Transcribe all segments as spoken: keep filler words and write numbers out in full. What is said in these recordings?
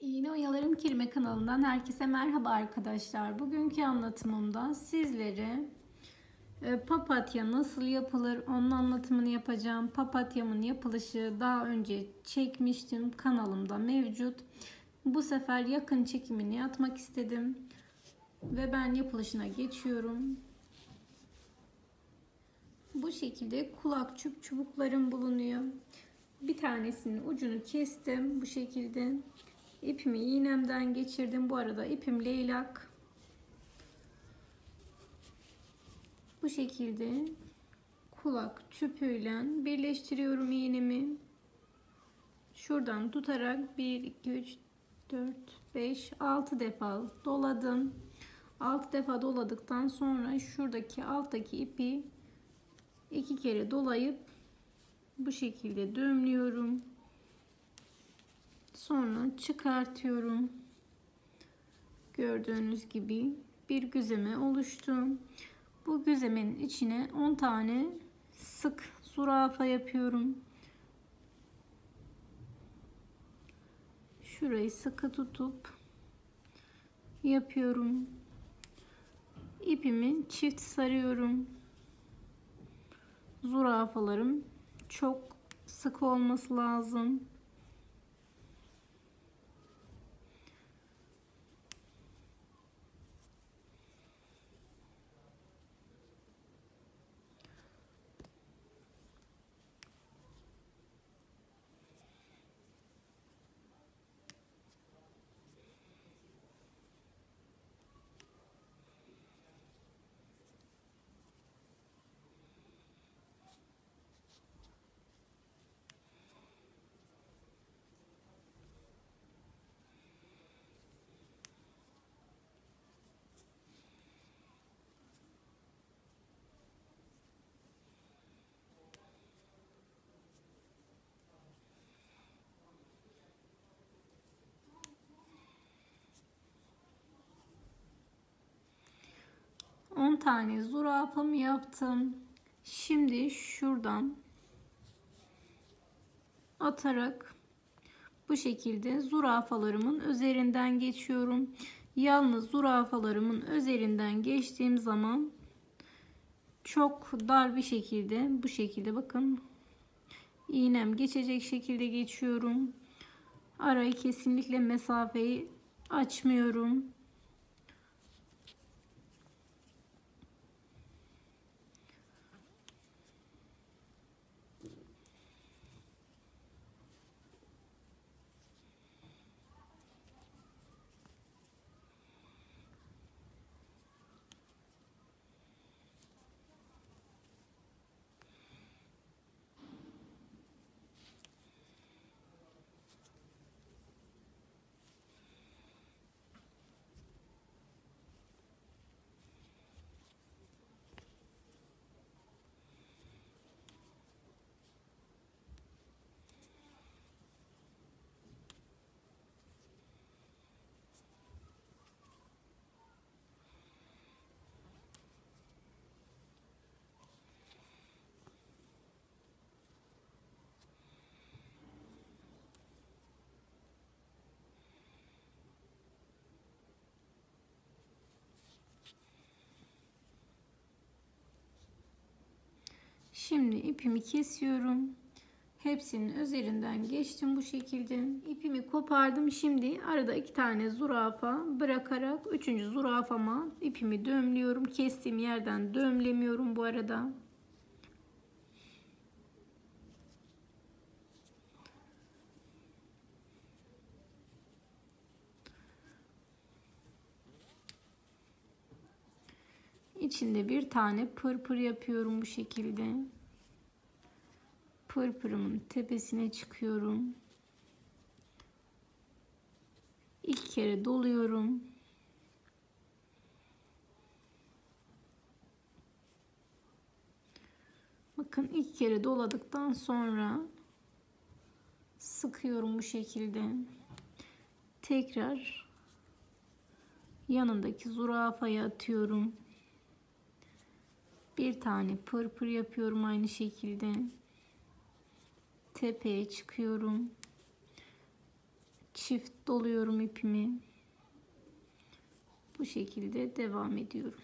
İğne Oyalarım Kirme kanalından herkese merhaba arkadaşlar. Bugünkü anlatımımda sizlere e, papatya nasıl yapılır onun anlatımını yapacağım. Papatyamın yapılışı daha önce çekmiştim, kanalımda mevcut. Bu sefer yakın çekimini yapmak istedim ve ben yapılışına geçiyorum. Bu şekilde kulak çup çubuklarım bulunuyor. Bir tanesinin ucunu kestim bu şekilde. İpimi iğnemden geçirdim. Bu arada ipim leylak. Bu şekilde kulak çüpüyle birleştiriyorum iğnemi. Şuradan tutarak bir, iki, üç, dört, beş, altı defa doladım. altı defa doladıktan sonra şuradaki alttaki ipi iki kere dolayıp bu şekilde düğümlüyorum. Sonra çıkartıyorum. Gördüğünüz gibi bir güzeme oluştu. Bu güzemenin içine on tane sık zürafa yapıyorum. Şurayı sıkı tutup yapıyorum. İpimi çift sarıyorum. Zürafalarım çok sık olması lazım. on tane zürafamı yaptım. Şimdi şuradan atarak bu şekilde zürafalarımın üzerinden geçiyorum. Yalnız zürafalarımın üzerinden geçtiğim zaman çok dar bir şekilde, bu şekilde bakın, iğnem geçecek şekilde geçiyorum. Arayı kesinlikle, mesafeyi açmıyorum. Şimdi ipimi kesiyorum. Hepsinin üzerinden geçtim bu şekilde. İpimi kopardım. Şimdi arada iki tane zürafa bırakarak üçüncü zürafama ipimi düğümlüyorum. Kestiğim yerden düğümlemiyorum bu arada. İçinde bir tane pırpır yapıyorum bu şekilde. Pırpırımın tepesine çıkıyorum. İki kere doluyorum. Bakın, iki kere doladıktan sonra sıkıyorum bu şekilde. Tekrar yanındaki zürafaya atıyorum. Bir tane pırpır yapıyorum aynı şekilde. Tepeye çıkıyorum. çift doluyorum ipimi. Bu şekilde devam ediyorum.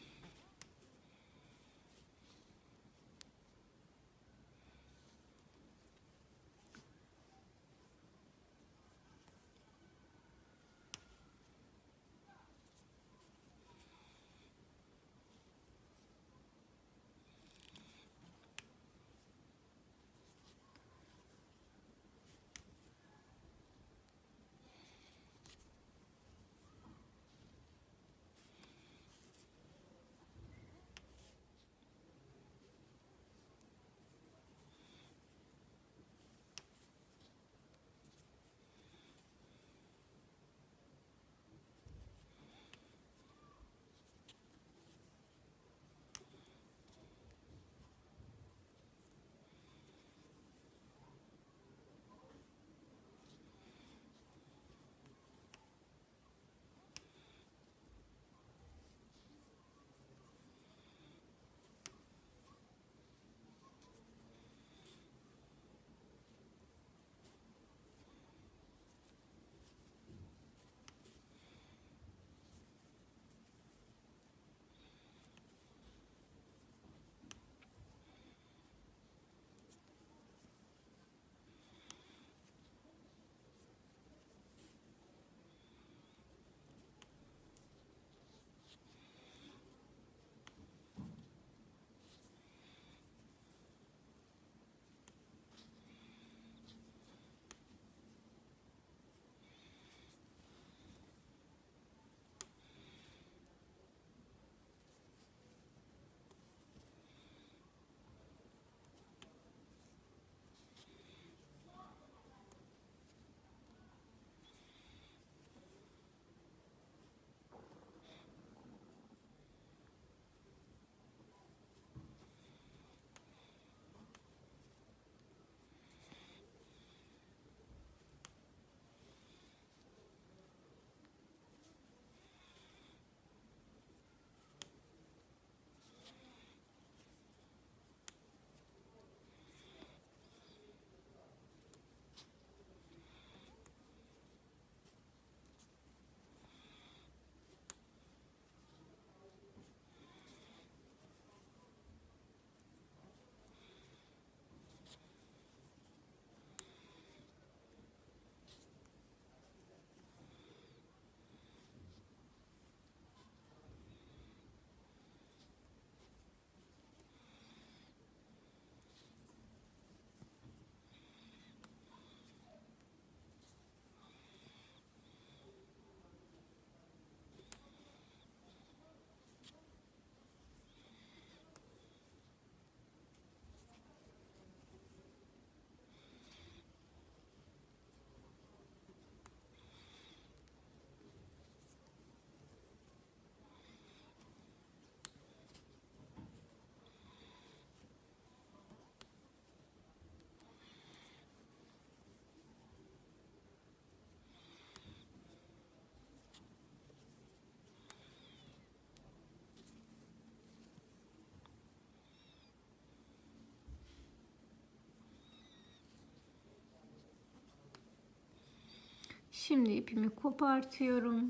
Şimdi ipimi kopartıyorum.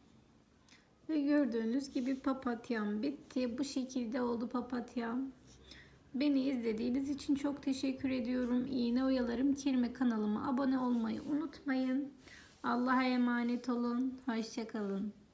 Ve gördüğünüz gibi papatyam bitti. Bu şekilde oldu papatyam. Beni izlediğiniz için çok teşekkür ediyorum. İğne Oyalarım Kirme kanalıma abone olmayı unutmayın. Allah'a emanet olun. Hoşça kalın.